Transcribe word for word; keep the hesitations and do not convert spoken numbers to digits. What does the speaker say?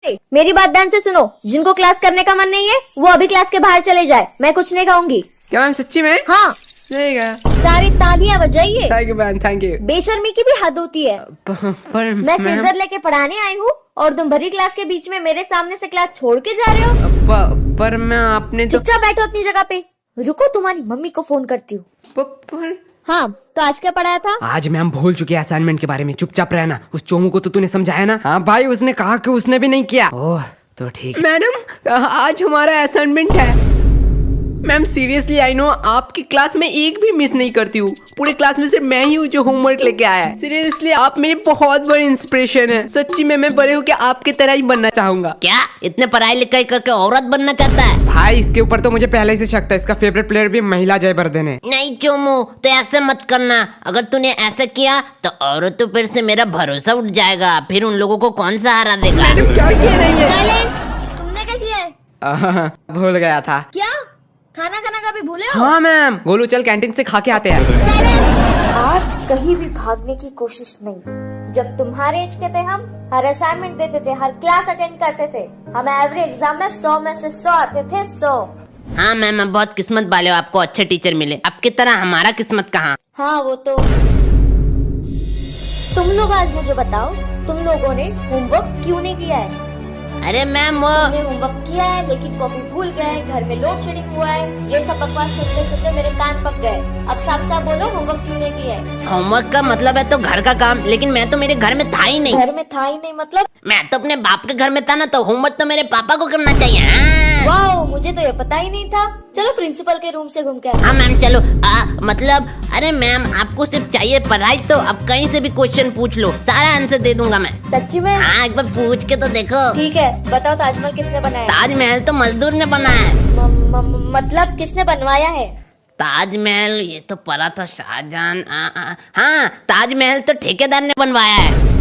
मेरी बात ध्यान से सुनो, जिनको क्लास करने का मन नहीं है वो अभी क्लास के बाहर चले जाए, मैं कुछ नहीं कहूँगी। क्या मैम सच्ची में? हाँ सारी तालियां बजाइए। Thank you ma'am, thank you. बेशर्मी की भी हद होती है। प, पर मैं सिरदर्द लेके पढ़ाने आई हूँ और तुम भरी क्लास के बीच में मेरे सामने से क्लास छोड़ के जा रहे हो। प, पर मैं आपने तो चुपचाप बैठो अपनी जगह पे। रुको तुम्हारी मम्मी को फोन करती हूँ। पर हाँ तो आज क्या पढ़ाया था? आज मैम भूल चुकी है असाइनमेंट के बारे में, चुपचाप रहना। उस चोमू को तो तूने समझाया ना? हाँ भाई, उसने कहा कि उसने भी नहीं किया। ओह तो ठीक। मैडम आज हमारा असाइनमेंट है। मैम सीरियसली आई नो आपकी क्लास में एक भी मिस नहीं करती हूँ। पूरे क्लास में सिर्फ मैं ही हूँ जो होमवर्क लेके आया है। सीरियसली आप मेरी बहुत बड़ी इंस्पिरेशन है। सच्ची में मैं बड़े होकर आपकी तरह ही बनना चाहूंगा। क्या इतने पढ़ाई लिखाई करके औरत बनना चाहता है? भाई इसके ऊपर तो मुझे पहले से शक था। इसका फेवरेट प्लेयर भी महिला जयवर्धन है। नहीं चोमू, तो ऐसे मत करना। अगर तूने ऐसा किया तो औरतों पर से मेरा भरोसा उठ जाएगा। फिर उन लोगों को कौन सहारा देगा? मैडम क्या कह रही है? तुमने क्या किया है? भूल गया था। क्या खाना खाना का भी भूले हो? हाँ मैम। गोलू चल कैंटीन से खा के आते हैं। आज कहीं भी भागने की कोशिश नहीं। जब तुम्हारे एज के थे हम हर असाइनमेंट देते थे, हर क्लास अटेंड करते थे। हम एवरी एग्जाम में सौ में से सौ आते थे, सौ। हाँ मैम, आप बहुत किस्मत वाले हो, आपको अच्छे टीचर मिले। आपकी तरह हमारा किस्मत कहाँ। हाँ वो तो। तुम लोग आज मुझे बताओ, तुम लोगों ने होमवर्क क्यों नहीं किया है? अरे मैम वो तुमने होमवर्क किया है लेकिन कॉपी भूल गए, घर में लोड शेडिंग हुआ है, ये सब बकवास सुनते सुनते मेरे कान पक गए। अब साफ साफ बोलो होमवर्क क्यों नहीं किया है? होमवर्क का मतलब है तो घर का काम, लेकिन मैं तो मेरे घर में था ही नहीं। घर में था ही नहीं मतलब? मैं तो अपने बाप के घर में था ना, तो होमवर्क तो मेरे पापा को करना चाहिए। हाँ। वाओ, मुझे तो ये पता ही नहीं था। चलो प्रिंसिपल के रूम से घूम के। हाँ मैम चलो। आ, मतलब अरे मैम आपको सिर्फ चाहिए पढ़ाई, तो अब कहीं से भी क्वेश्चन पूछ लो, सारा आंसर दे दूंगा मैं। सच्ची में? हाँ एक बार पूछ के तो देखो। ठीक है बताओ, ताजमहल किसने बनाया? ताजमहल तो मजदूर ने बनाया है। म, म, म, मतलब किसने बनवाया है? ताजमहल ये तो पढ़ा था शाहजहां। हाँ ताजमहल तो ठेकेदार ने बनवाया है।